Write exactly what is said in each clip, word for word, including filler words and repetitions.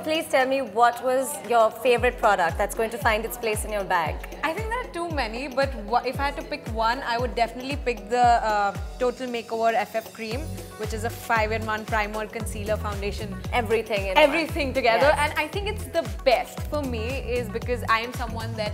please tell me what was your favorite product that's going to find its place in your bag? I think there are too many, but if I had to pick one, I would definitely pick the uh, Total Makeover F F Cream, which is a five in one primer, concealer, foundation. Everything in Everything one. together. Yes. And I think it's the best for me is because I am someone that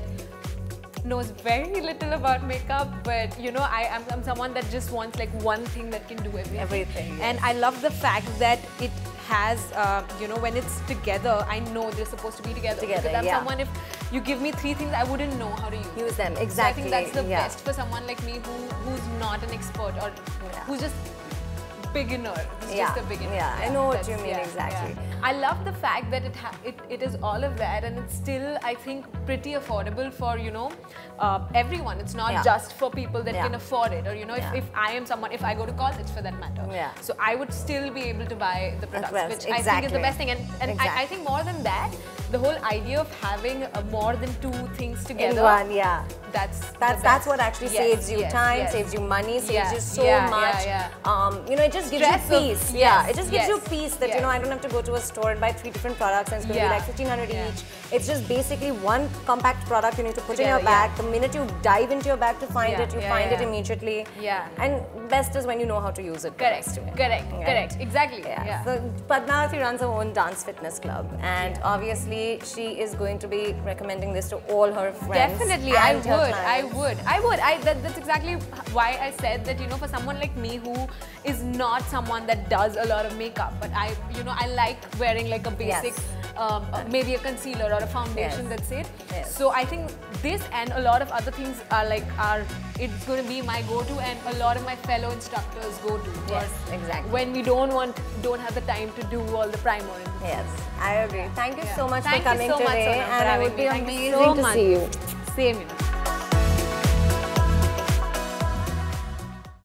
knows very little about makeup, but you know, I am I'm, I'm someone that just wants like one thing that can do everything. Everything. Yes. And I love the fact that it has, uh, you know, when it's together, I know they're supposed to be together. Together, because I'm yeah. someone, if you give me three things, I wouldn't know how to use, use them. them. Exactly. So I think that's the yeah. best for someone like me who who's not an expert or yeah. who's just beginner. It's yeah. just a beginner. Yeah, yeah. I know what That's, you mean yeah, exactly. Yeah. I love the fact that it, ha it it is all of that, and it's still, I think, pretty affordable for, you know, uh, everyone. It's not yeah. just for people that yeah. can afford it, or you know, yeah. if, if I am someone, if I go to college for that matter, yeah. so I would still be able to buy the products, well, which exactly. I think is the best thing. And, and exactly. I, I think more than that, the whole idea of having uh, more than two things together. In one, yeah. That's that's that's what actually yes, saves you yes, time, yes. saves you money, saves yeah, you so yeah, much. Yeah, yeah. Um, you know, it just gives Stress you of, peace. yes, yeah, it just gives yes, you peace that yes. you know I don't have to go to a store and buy three different products and it's going to yeah. be like fifteen hundred yeah. each. It's just basically one compact product you need to put Together, in your bag. yeah. The minute you dive into your bag to find yeah, it, you yeah, find yeah. it immediately. Yeah. And best is when you know how to use it. Correct. Correct. Yeah. Correct. Exactly. Yeah. yeah. So Padmavati runs her own dance fitness club, and yeah. obviously she is going to be recommending this to all her friends. Definitely, I and would. her I clients. would. I would. I that, that's exactly why I said that, you know, for someone like me who is not someone that does a lot of makeup, but I, you know, I like wearing like a basic, Yes. um, uh, maybe a concealer or a foundation. Yes. That's it. Yes. So I think this and a lot of other things are like are it's going to be my go-to, and a lot of my fellow instructors go-to. Yes, exactly. When we don't want, don't have the time to do all the primer. And Yes, I agree. Thank you yeah. so much Thank for coming you so today, much, Sonam, and for it would having be me. Thank you amazing so to much. see you. Same, you know.